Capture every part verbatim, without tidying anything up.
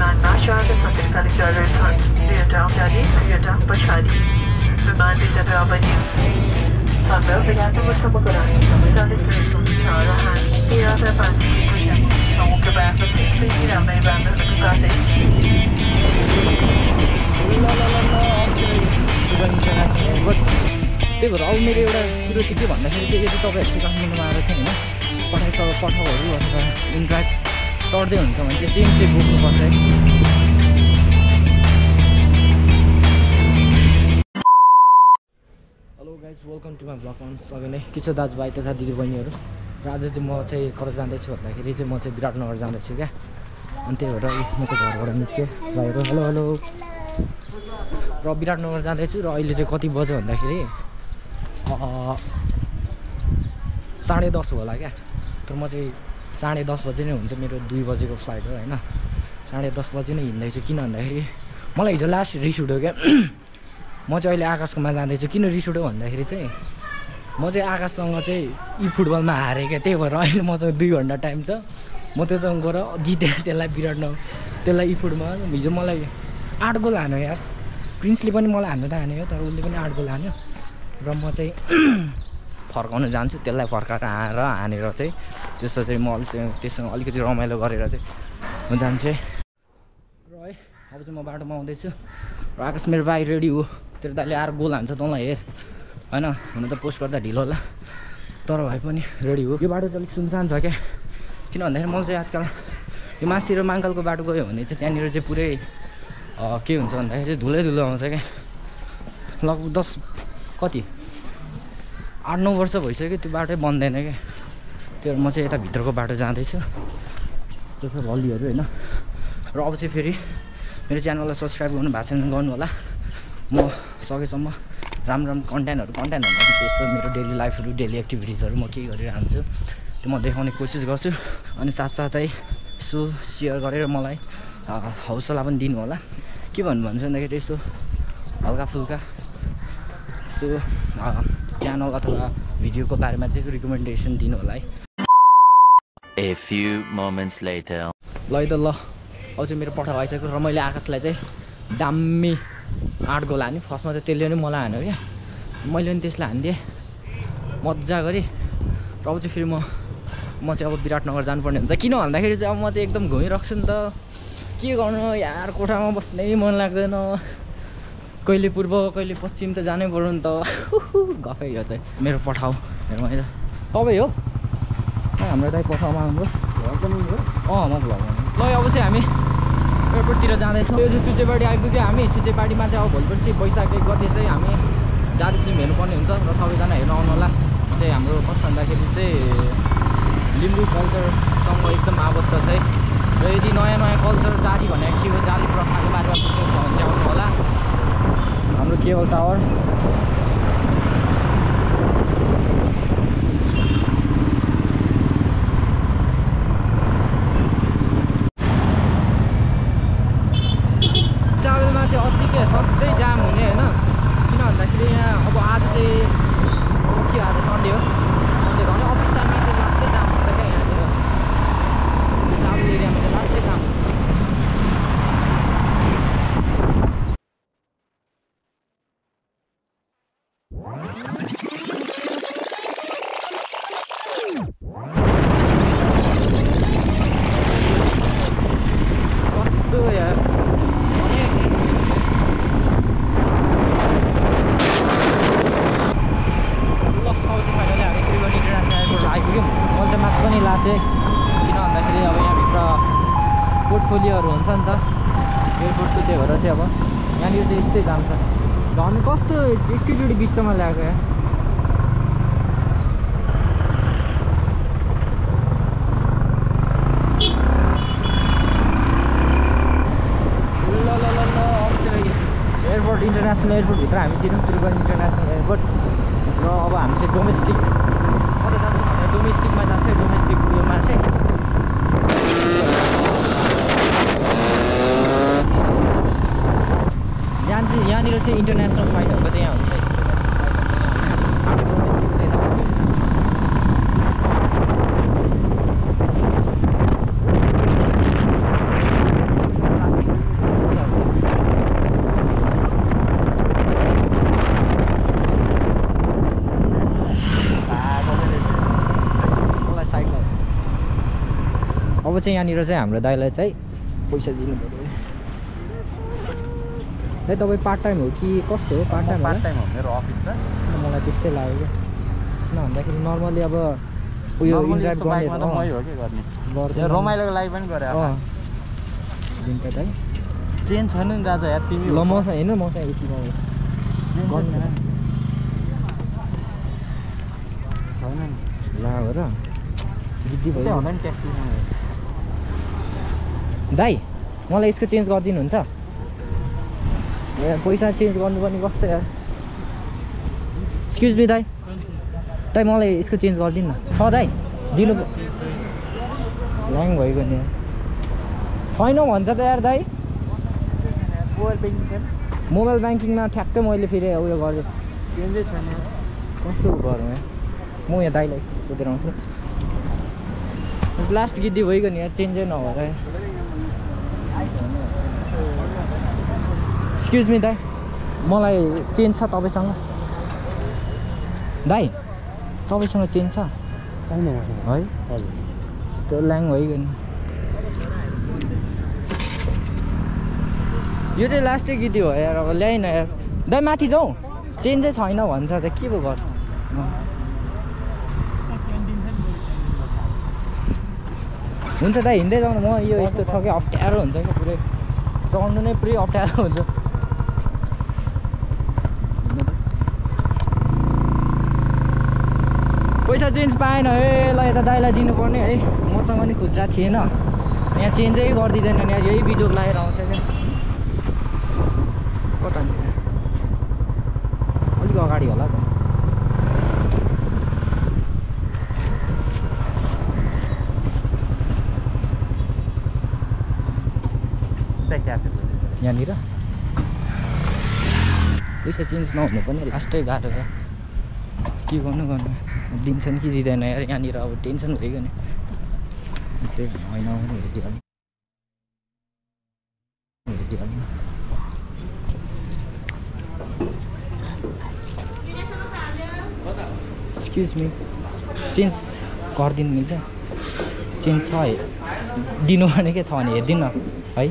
विमानमा चार दशमलव चार छन् दुईवटा अगाडि दुईवटा पछाडि विमान दुईवटा पनि हाम्रो विराटनगरसम्मको रास्ता समय चालिस मिनट हुन्छ र हामी तेह्र पाँच समुद्र बाटोपछि फेरि राम्रै बाटोहरूको काट्दै त्यही भएर अब मेरो एउटा कुरो चाहिँ के भन्दाखेरि चाहिँ यदि तपाईँहरू चाहिँ काठमाडौँमा आएर चाहिँ होइन पठाइ पठाउहरू अथवा इन्ट्राक्ट चढ्दै हुन्छ भने चाहिँ चेन चाहिँ बोक्नुपर्छ है। Hello guys welcome to my blog अन सबै के छ दाजुभाइ तथा दिदीबहिनीहरू। र आज चाहिँ म चाहिँ कता जाँदैछु भन्दाखेरि चाहिँ म चाहिँ विराटनगर जाँदैछु क्या। अनि त्यही भएर म चाहिँ घरबाट निस्केँ भाइहरू। Hello hello. र विराटनगर जाँदैछु र अहिले चाहिँ कति बज्यो भन्दाखेरि साढे दस होला क्या। तर म चाहिँ साढे दस बजे नै हुन्छ मेरो दुई बजेको फ्लाइट हो होइन। साढे दस बजे नै हिँड्दैछु किन भन्दाखेरि मलाई हिजो लास्ट रिस उठ्यो क्या। म चाहिँ अहिले आकाशकोमा जाँदैछु। किन रिस उठ्यो भन्दाखेरि चाहिँ म चाहिँ आकाशसँग चाहिँ यी फुटबलमा हारेँ क्या। त्यही भएर अहिले मसँग दुई घन्टा टाइम छ। म त्योसँग गएर जितेँ त्यसलाई विराटनगर त्यसलाई यी फुटमा। हिजो मलाई आठ गोल हान्यो यार। प्रिन्सले पनि मलाई हान्नु त हान्यो तर उसले पनि आठ गोल हान्यो। र म चाहिँ फर्काउनु जान्छु त्यसलाई फर्काएर हाएर हानेर चाहिँ त्यसपछि म अलिक त्यससँग अलिकति रमाइलो गरेर चाहिँ म जान्छु है। र है अब चाहिँ म बाटोमा आउँदैछु र आकाश मेरो भाइ रेडी हो। तेरो दाइले आएर गोल हान्छ तँलाई हेर होइन। हुन त पोस्ट गर्दा ढिलो होला तर भए पनि रेडी हो। यो बाटो चाहिँ अलिक सुनसान छ क्या। किन भन्दाखेरि मैले चाहिँ आजकल यो मासतिर माङ्गलको बाटो गयो भने चाहिँ त्यहाँनिर चाहिँ पुरै के हुन्छ भन्दाखेरि धुलै धुलो आउँछ क्या। लगभग दस कति आठ नौ वर्ष भइसक्यो त्यो बाटै बन्दैन क्या। त्यो म चाहिँ यता भित्रको बाटो जाँदैछु। यस्तो छ भलिहरू होइन। र अब चाहिँ फेरि मेरो च्यानललाई सब्सक्राइब गर्नु भएको छैन गर्नु होला। म सकेसम्म राम्रो राम्रो कन्टेन्टहरू कन्टेन्ट भन्दाखेरि यसो मेरो डेली लाइफहरू डेली एक्टिभिटिजहरू म केही गरिरहन्छु त्यो म देखाउने कोसिस गर्छु। अनि साथसाथै यसो सेयर गरेर मलाई हौसला पनि दिनु होला। के भन्नु भन्छ भन्दाखेरि यसो हल्का फुल्का यसो च्यानल अथवा भिडियोको बारेमा चाहिँ रिकमेन्डेसन दिनु होला है। A few moments later. ल है त ल अब चाहिँ मेरो पठाउ आइसक्यो र मैले आकाशलाई चाहिँ दामी आठ गोल हाने। फर्स्टमा चाहिँ त्यसले पनि मलाई हान्यो क्या। मैले पनि त्यसलाई हानिदिएँ मजा गरेँ। र अब चाहिँ फेरि म म चाहिँ अब विराटनगर जानुपर्ने हुन्छ। किन भन्दाखेरि चाहिँ अब म चाहिँ एकदम घुमिरहेको छु नि त। के गर्नु यार कोठामा बस्नै मन लाग्दैन। कहिले पूर्व कहिले पश्चिम त जानै पर्यो नि त। गफै यो चाहिँ मेरो पठाउ हेरौँ है त। तपाईँ हो हाम्रो दाइ पठाउमा आउनु अँ म भ्लग ल अब चाहिँ हामी एयरपोर्टतिर जाँदैछौँ। यो चाहिँ चुचेपाटी आइपुग्यो हामी। चुचेपाटीमा चाहिँ अब भोलिपर्सि वैशाख एक गते चाहिँ हामी जारी फिल्म हेर्नुपर्ने हुन्छ र सबैजना हेर्न आउनु होला। चाहिँ हाम्रो कस्तो भन्दाखेरि चाहिँ लिम्बू कल्चरसँग एकदम आबद्ध छ है। र यदि नयाँ नयाँ कल्चर जारी भनेको थियो जाली प्रथाको बारेमा बुझ्नु छ भने चाहिँ आउनु होला हाम्रो केबल टावर। ट्राभलमा चाहिँ अतिकै सधैँ जाम हुने होइन। किन भन्दाखेरि यहाँ अब आज चाहिँ के आज सन्डे हो। सन्डे भने अफिस टाइममा चाहिँ लास्टै जाम हुन्छ क्या। यहाँनिर ट्राभल एरियामा चाहिँ लास्टै जाम हुन्छ। कस्तो यार पोर्टफोलियोहरू हुन्छ नि त एयरपोर्टको। त्यही भएर चाहिँ अब यहाँनिर चाहिँ यस्तै जान्छ। झन् कस्तो एकैचोटि बिचमा ल्याएको या। ल ल ल ल अब चाहिँ एयरपोर्ट इन्टरनेसनल एयरपोर्टभित्र हामी छिरौँ त्रिवेणी इन्टरनेसनल एयरपोर्ट। र अब हामी चाहिँ डोमेस्टिक कता जान्छौँ भने डोमेस्टिकमा जान्छ। डोमेस्टिक उयोमा चाहिँ यहाँ चाहिँ यहाँनिर चाहिँ इन्टरनेसनल फ्लाइटहरूको चाहिँ यहाँ हुन्छ। चाहिँ यहाँनिर चाहिँ हाम्रो दाइलाई चाहिँ पैसा दिनु पर्यो दाइ। तपाईँ पार्ट टाइम हो कि कस्तो हो? पार्ट टाइम पार्ट टाइम हो मेरो अफिस त। मलाई त्यस्तै लाग्यो क्या। किन भन्दाखेरि नर्मली अब उयो इन्ड्राइभ गर्ने मै हो के गर्ने गर्दै रमाइलोको लागि पनि गरे अँ दिन्छ दाइ। चेन्ज छैन नि राजा यार तिमी। ल मसँग हेर्नु मसँग यति भयो छैन नि ला हो र गिद्दी भयो होला नि ट्याक्सी दाइ। मलाई यसको चेन्ज गरिदिनुहुन्छ? पैसा चेन्ज गर्नुपर्ने कस्तो यार। एक्सक्युज मी दाइ दाइ मलाई यसको चेन्ज गरिदिनु न। छ दाइ दिनु ल्याङ भइगयो नि छैन भन्छ त यार दाइ। मोबाइल ब्याङ्किङ छैन? मोबाइल ब्याङ्किङमा ठ्याक्कै मैले फेरि उयो गरेँ चेन्जै छैन। कस्तो गरौँ यार। म यहाँ दाइलाई सोधेर आउँछु। लास्ट गिद्दी भइगयो नि यार चेन्जै नभएर। एक्सक्युज मी दाइ मलाई चेन्ज छ तपाईँसँग? दाइ तपाईँसँग चेन्ज छ? छैन मसँग है हजुर त्यो ल्याङ भइगयो नि। यो चाहिँ लास्टै गिद्दी हो यार। अब ल्याइन यार दाइ माथि जाउँ चेन्जै छैन भन्छ त के पो गर्छ। हुन्छ दाइ हिँड्दै जाउँ न। म यो यस्तो छ कि अप्ठ्यारो हुन्छ क्या पुरै चढ्नु नै पुरै अप्ठ्यारो हुन्छ। पैसा चेन्ज पाएन है ल यता दाइलाई दिनुपर्ने है। मसँग नि खुद्रा थिएन यहाँ चेन्जै गरिदिँदैन नि यही बिजोग लागेर आउँछ क्या। कता अलिक अगाडि होला त। यहाँनिर पैसा चेन्ज नहुनु पनि लास्टै गाह्रो क्या। के गर्नु गर्नु दिन्छन् कि दिँदैन यार। यहाँनिर अब टेन्सन भइगयो नि चाहिँ होइन हेरिदिइहाल्नु हेरिदिइहाल्नु। एक्सक्युज मी चेन्ज गरिदिनु मिल्छ? चेन्ज छ है दिनु भनेकै छ भने हेरिदिनु न है।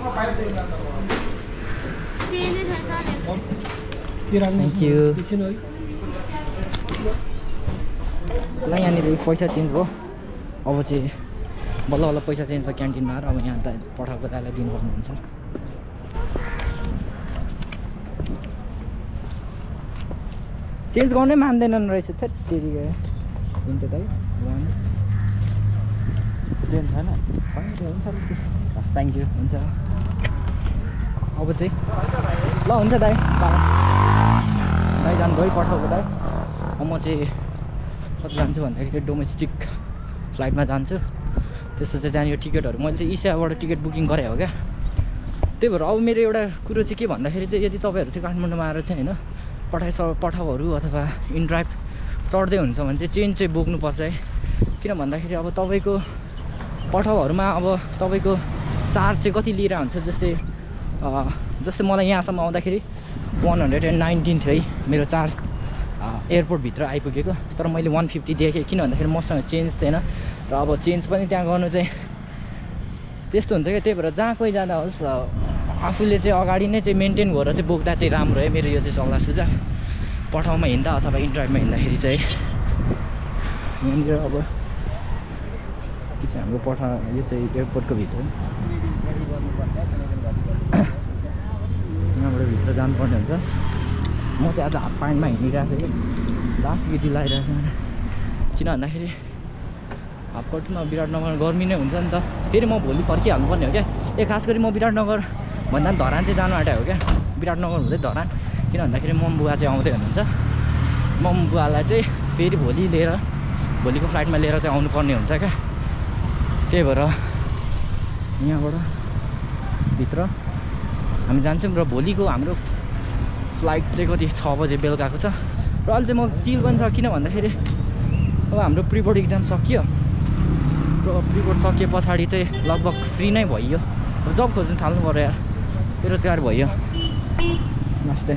Thank you. ल यहाँनिर पैसा चेन्ज भयो। अब चाहिँ बल्ल बल्ल पैसा चेन्ज भयो क्यान्टिनमा आएर। अब यहाँ त पठाएको दाइलाई दिनुपर्ने हुन्छ। चेन्ज गर्नै मान्दैनन् रहेछ थेट त्यति गयो। हुन्छ दाइ चेन्ज छैन? छैन हुन्छ हस् थ्याङ्क यू। हुन्छ अब चाहिँ ल हुन्छ दाइ बाई। दाइ जानु गइ पठाएको दाइ। अब म चाहिँ कता जान्छु भन्दाखेरि डोमेस्टिक फ्लाइटमा जान्छु। त्यसपछि त्यहाँनिर टिकटहरू मैले चाहिँ इसियाबाट टिकट बुकिङ गरेँ हो क्या। त्यही भएर अब मेरो एउटा कुरो चाहिँ के भन्दाखेरि चाहिँ यदि तपाईँहरू चाहिँ काठमाडौँमा आएर चाहिँ होइन पठाइ पठाउहरू अथवा इनड्राइभ चढ्दै हुन्छ भने चाहिँ चेन्ज चाहिँ बोक्नुपर्छ है। किन भन्दाखेरि अब तपाईँको पठाउहरूमा अब तपाईँको चार्ज चाहिँ कति लिएर हुन्छ। जस्तै जस्तै मलाई यहाँसम्म आउँदाखेरि वान हन्ड्रेड एन्ड नाइन्टिन थियो है मेरो चार्ज एयरपोर्टभित्र आइपुगेको। तर मैले वान फिफ्टी दिएँ किन भन्दाखेरि मसँग चेन्ज थिएन र अब चेन्ज पनि त्यहाँ गर्नु चाहिँ त्यस्तो हुन्छ क्या। त्यही भएर जहाँ कोही जाँदा होस् आफूले चाहिँ अगाडि नै चाहिँ मेन्टेन गरेर चाहिँ बोक्दा चाहिँ राम्रो है। मेरो यो चाहिँ सल्लाह सुझाव पठाउमा हिँड्दा अथवा इन्ड्राइभमा हिँड्दाखेरि चाहिँ। यहाँनिर अब के चाहिँ हाम्रो पठा यो चाहिँ एयरपोर्टको भित्र यहाँबाट भित्र जानुपर्ने हुन्छ। म चाहिँ आज हाफ प्यान्टमा हिँडिरहेको छु कि लास्ट गिटी लगाइरहेको छु मैले। किन भन्दाखेरि हाफकोटमा विराटनगर गर्मी नै हुन्छ नि त। फेरि म भोलि फर्किहाल्नुपर्ने हो क्या। ए खास गरी म विराटनगर भन्दा पनि धरान चाहिँ जानु आँटेको हो क्या। विराटनगर हुँदै धरान किन भन्दाखेरि मम बुवा चाहिँ आउँदै हुनुहुन्छ। मम बुवालाई चाहिँ फेरि भोलि लिएर भोलिको फ्लाइटमा लिएर चाहिँ आउनुपर्ने हुन्छ क्या। त्यही भएर यहाँबाट भित्र हामी जान्छौँ र भोलिको हाम्रो फ्लाइट चाहिँ कति छ बजे बेलुकाको छ। र अहिले चाहिँ म चिल पनि छ किन भन्दाखेरि अब हाम्रो प्रिबोर्ड इक्जाम सकियो र प्रिबोर्ड सकिए पछाडि चाहिँ लगभग फ्री नै भइयो। अब जब खोज्नु थाल्नु पऱ्यो यार बेरोजगार भइयो। नमस्ते।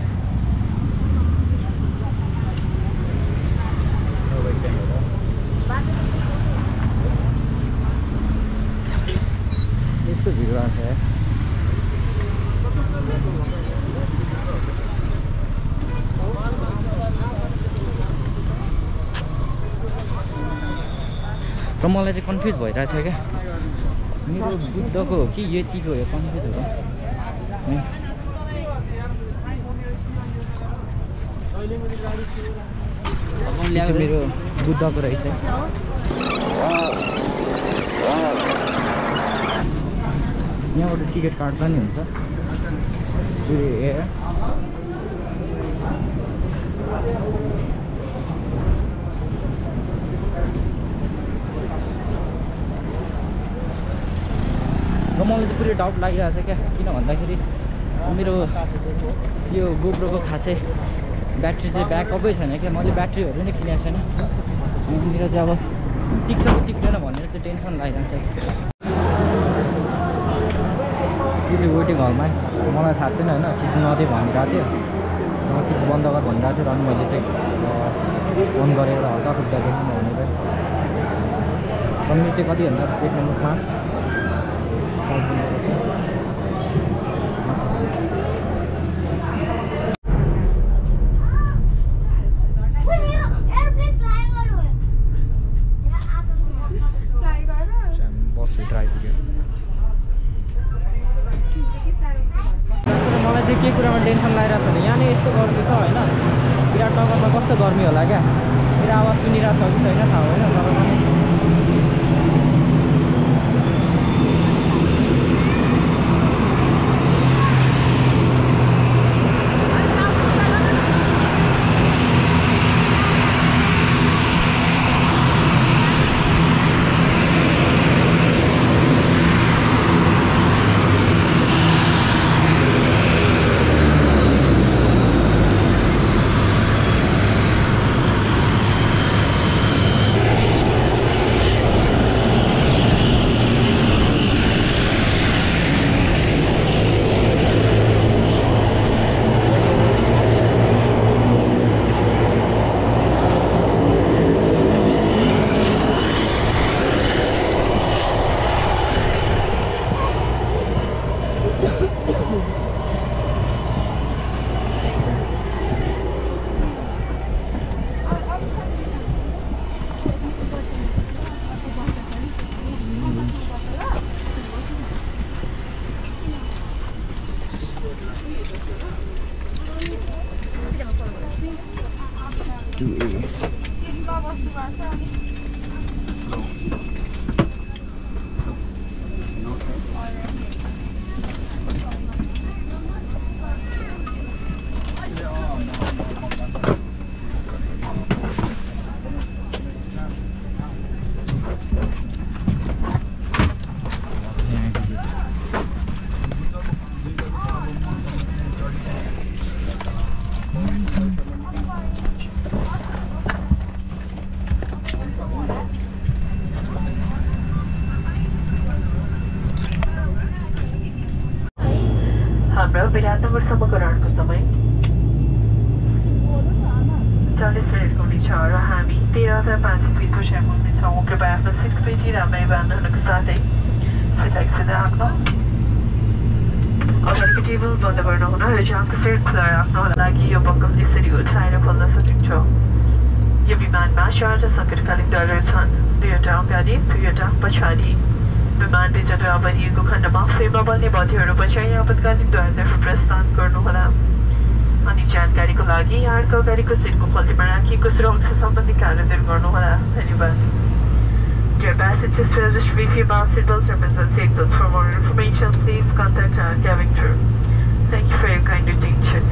गएको छ है। र मलाई चाहिँ कन्फ्युज भइरहेछ क्या, मेरो बुद्धको हो कि यतिको हो कन्फ्युज हो। मेरो बुद्धको रहेछ। यहाँबाट टिकट काट्दा नि हुन्छ। र मलाई चाहिँ पुरै डाउट लागिरहेको छ क्या, किन भन्दाखेरि मेरो यो गोप्रोको खासै ब्याट्री चाहिँ ब्याकअपै छैन क्या। मैले ब्याट्रीहरू नै किनेको छैन, मेरो चाहिँ अब टिक्छ कि टिक्दैन भनेर चाहिँ टेन्सन लागिरहेको छ। यो चाहिँ वेटिङ हलमा मलाई थाहा छैन होइन, किस नदिए भनिरहेको थियो, किस बन्द गर भनिरहेको थियो। र अनि मैले चाहिँ फोन गरेर हल्का फुक्दा देख्नु भनेर। र मेरो चाहिँ कति भन्दा गेट नम्बर पाँच बसभित्र आइपुग्यो। मलाई चाहिँ के कुरामा टेन्सन लागिरहेको छ भने यहाँ नै यस्तो गर्मी छ होइन, विराटनगरमा कस्तो गर्मी होला क्या। मेरो आवाज सुनिरहेको छ कि छैन थाहा होइन, तर हाम्रो विराटनगरसम्म गराउनुको समय चालीस मिनटको हुनेछ र हामी तेह्र हजार पाँच सय फिट पछाडि पुग्नेछौँ। कृपया आफ्नो सिटको पेटी राम्ररी बाँध्नुको साथै सिटलाई सिधा राख्नु, अगाडिको टेबल बन्द गर्नुहुन र जामको सिट खुला राख्नुको लागि यो बक्कल यसरी उठाएर खोल्न सकिन्छ। यो विमानमा चारवटा सङ्कटकालीन दरहरू छन्, दुईवटा अगाडि दुईवटा पछाडि। विमानभित्र ड्रा भनिएको खण्डमा फेमा बन्ने बत्तीहरू बचाई आपतकालीन द्वारतर्फ प्रस्थान गर्नुहोला। अनि जानकारीको लागि यहाँको अगाडिको सिटको पल्टीमा राखिएको सुरक्षा सम्बन्धी कार्यहरू गर्नुहोला। धन्यवाद। Dear passengers, we have just briefed you about seatbelt service and seatbelts. For more information, please contact our cabin crew. Thank you for your kind attention.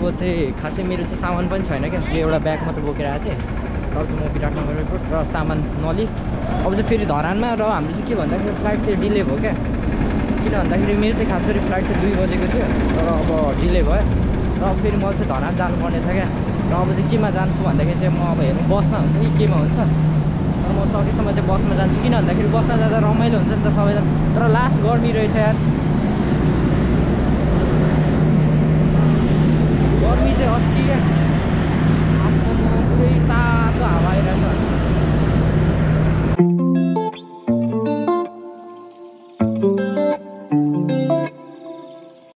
अब चाहिँ खासै मेरो चाहिँ सामान पनि छैन क्या, यो एउटा ब्याग मात्र बोकेर आएको थिएँ। तब चाहिँ म विराटनगर एयरपोर्ट र सामान नलिई अब चाहिँ फेरि धरानमा। र हाम्रो चाहिँ के भन्दाखेरि फ्लाइट चाहिँ डिले भयो क्या, किन भन्दाखेरि मेरो चाहिँ खास गरी फ्लाइट चाहिँ दुई बजेको थियो, तर अब डिले भयो। र फेरि म चाहिँ धरान जानुपर्ने छ क्या। र अब चाहिँ केमा जान्छु भन्दाखेरि चाहिँ म अब हेर्नु बसमा हुन्छ कि केमा हुन्छ। र म सकेसम्म चाहिँ बसमा जान्छु, किन भन्दाखेरि बसमा जाँदा रमाइलो हुन्छ नि त सबैजना। तर लास्ट गर्मी रहेछ यार,